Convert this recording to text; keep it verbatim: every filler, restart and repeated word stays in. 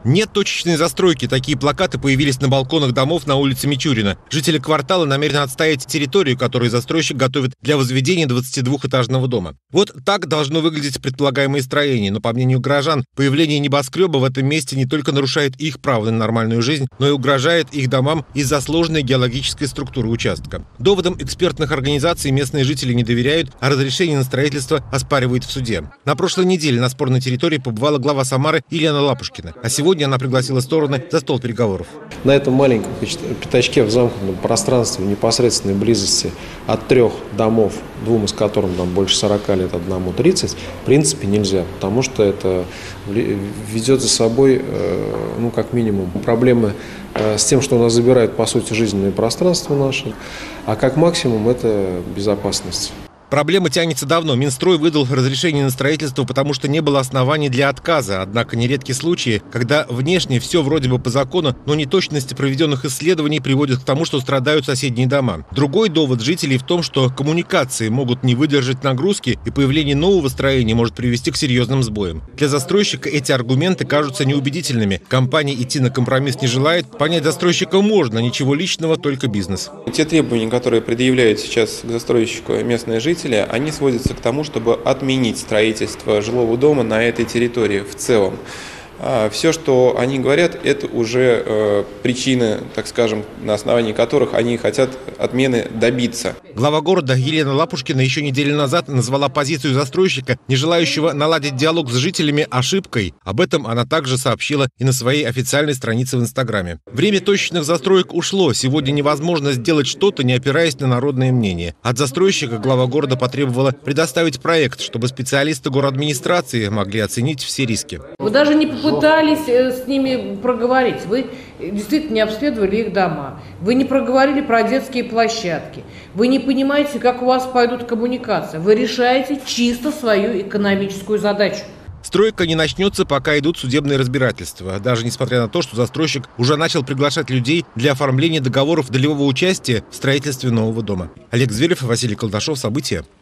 Нет точечной застройки. Такие плакаты появились на балконах домов на улице Мичурина. Жители квартала намерены отстоять территорию, которую застройщик готовит для возведения двадцатидвухэтажного дома. Вот так должно выглядеть предполагаемое строение. Но, по мнению горожан, появление небоскреба в этом месте не только нарушает их право на нормальную жизнь, но и угрожает их домам из-за сложной геологической структуры участка. Доводам экспертных организаций местные жители не доверяют, а разрешение на строительство оспаривают в суде. На прошлой неделе на спорной территории побывала глава Самары Елена Лапушкина. А сегодня Сегодня она пригласила стороны за стол переговоров. На этом маленьком пятачке в замкнутом пространстве в непосредственной близости от трех домов, двум из которых там больше сорока лет, одному тридцать, в принципе нельзя, потому что это ведет за собой, ну как минимум, проблемы с тем, что у нас забирают по сути жизненное пространство наше, а как максимум это безопасность. Проблема тянется давно. Минстрой выдал разрешение на строительство, потому что не было оснований для отказа. Однако нередки случаи, когда внешне все вроде бы по закону, но неточности проведенных исследований приводят к тому, что страдают соседние дома. Другой довод жителей в том, что коммуникации могут не выдержать нагрузки, и появление нового строения может привести к серьезным сбоям. Для застройщика эти аргументы кажутся неубедительными. Компания идти на компромисс не желает. Понять застройщика можно, ничего личного, только бизнес. Те требования, которые предъявляют сейчас к застройщику местные жители, они сводятся к тому, чтобы отменить строительство жилого дома на этой территории в целом. Все, что они говорят, это уже э, причины, так скажем, на основании которых они хотят отмены добиться. Глава города Елена Лапушкина еще неделю назад назвала позицию застройщика, не желающего наладить диалог с жителями, ошибкой. Об этом она также сообщила и на своей официальной странице в Инстаграме. Время точечных застроек ушло. Сегодня невозможно сделать что-то, не опираясь на народное мнение. От застройщика глава города потребовала предоставить проект, чтобы специалисты городадминистрации могли оценить все риски. Вы даже не пытались с ними проговорить. Вы действительно не обследовали их дома. Вы не проговорили про детские площадки. Вы не понимаете, как у вас пойдут коммуникации. Вы решаете чисто свою экономическую задачу. Стройка не начнется, пока идут судебные разбирательства. Даже несмотря на то, что застройщик уже начал приглашать людей для оформления договоров долевого участия в строительстве нового дома. Олег Зверев, Василий Колдашов. События.